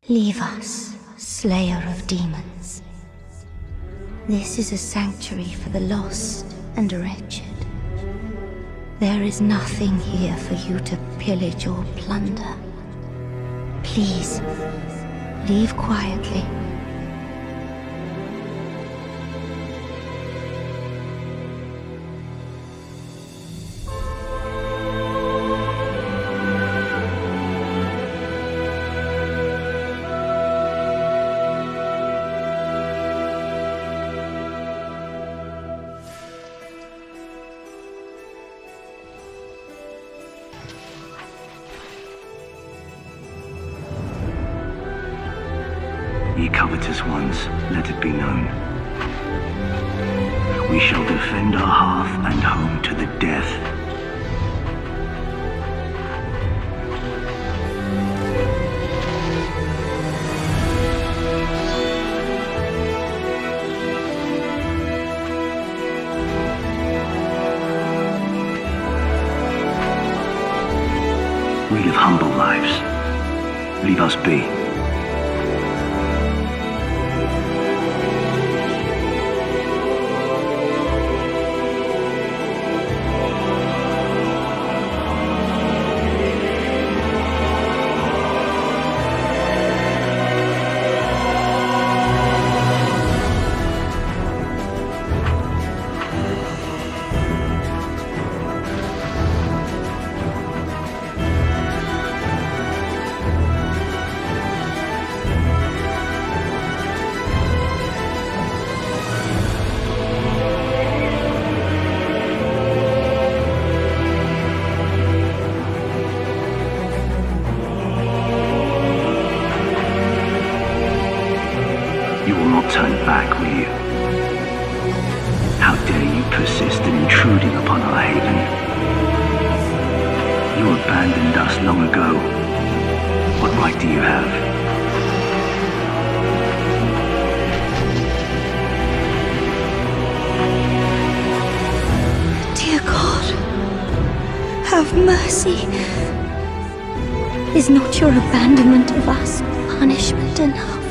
Leave us, slayer of demons. This is a sanctuary for the lost and wretched. There is nothing here for you to pillage or plunder. Please, leave quietly. Ye covetous ones, let it be known. We shall defend our hearth and home to the death. We live humble lives. Leave us be. You will not turn back, will you? How dare you persist in intruding upon our haven? You abandoned us long ago. What right do you have? Dear God, have mercy. Is not your abandonment of us punishment enough?